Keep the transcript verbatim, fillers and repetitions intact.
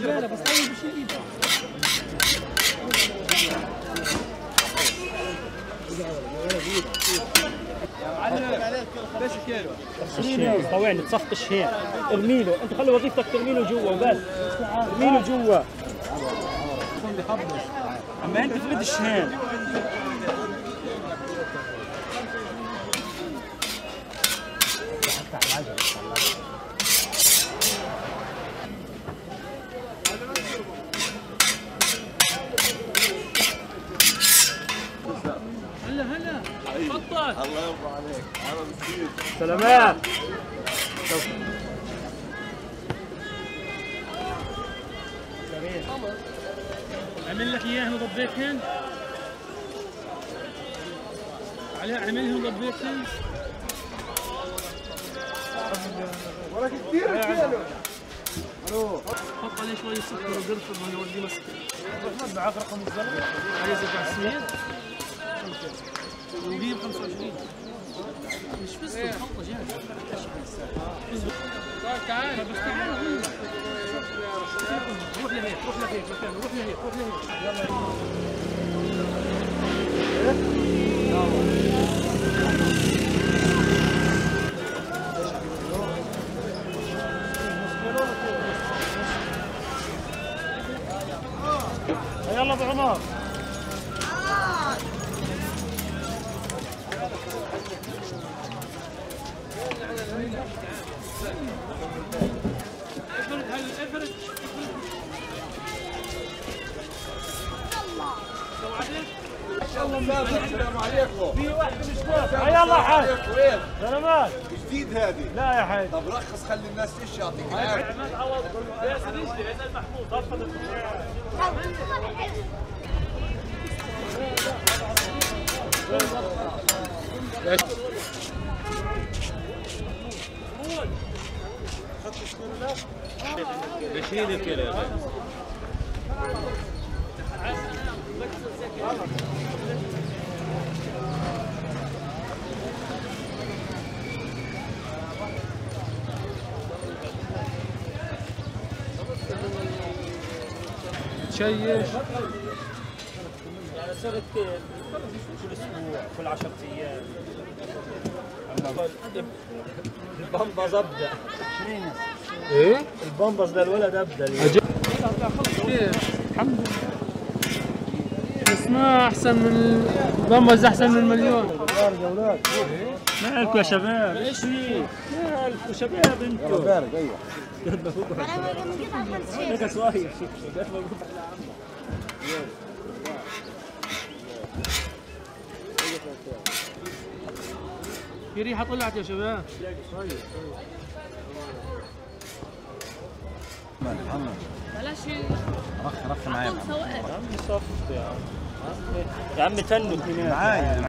زباله بس هاي بشيل ايده. ليش كيلو؟ الشيء طوعني تصفطش هيك ارمي له، انت خلي وظيفتك ترمي له جوا بس، ارمي له جوا. اما انت تردش هيك. هلا هلا تفضل. الله يرضى عليك. انا مسكين. سلامات. عمل لك اياه وضبيتهن؟ على عملهم وضبيتهن؟ وراك كثير كيلو. الو حط عليه شوي سكر وقرفه ما يودي مسكر. احمد معك رقم الزلمه؟ عايز اربع سنين؟ وجيب خمسة وعشرين. مش فزت الخلطه جاهزه. تعال بس تعال روح لهيك روح لهيك مكان روح لهيك روح لهيك يلا يلا ابو عمر. افرد هاي افرد السلام عليكم. في واحد مش كويس. يلا حاج. وين؟ سلامات. جديد هذه. لا يا حاج. طب رخص خلي الناس تمشي يعطيك العافيه. عماد عوض يا سيدي عزيز محمود تفضل. بشيل الكيلو يا تشيش يعني صرت كل اسبوع كل عشرة ايام. البامباز ابدا. ايه؟ البامباز للولد ابدا. الحمد لله. بس ما احسن من البامباز احسن من مليون. يا اولاد مالكم يا شباب؟ ايش في؟ مالكم شباب انتم؟ بارد ايوه. لك صاير في ريحه طلعت يا شباب. بلاش رخ رخ معايا. سواء يا عمي صفت يا عم يا عمي تنوا معايا.